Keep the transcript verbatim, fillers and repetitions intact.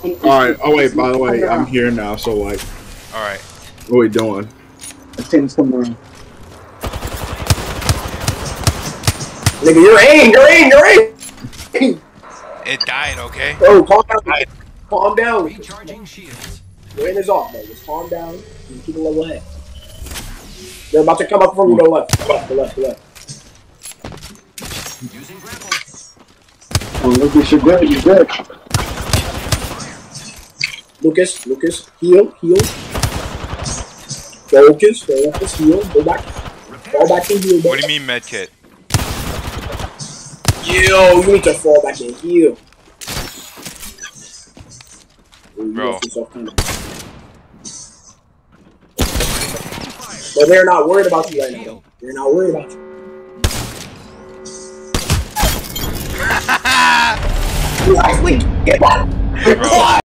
Alright, oh wait, by the way, I'm here now, so like... Alright. What are we doing? Attend somewhere. Nigga, you're in, you're in, you're in! It died, okay? Bro, calm down. Calm down. Recharging shields. Your aim is off, bro. Just calm down and keep a level head. They're about to come up from you, go left. Go left, go left, go left. Using grapple. Oh, Lucas, you're good, you're good. Lucas, Lucas, heal, heal. Focus, focus, heal, go back. Fall back and heal. What do you mean medkit? Yo, you need to fall back and heal. Bro. But they're not worried about you right now. They're not worried about you. You actually get one. Bro.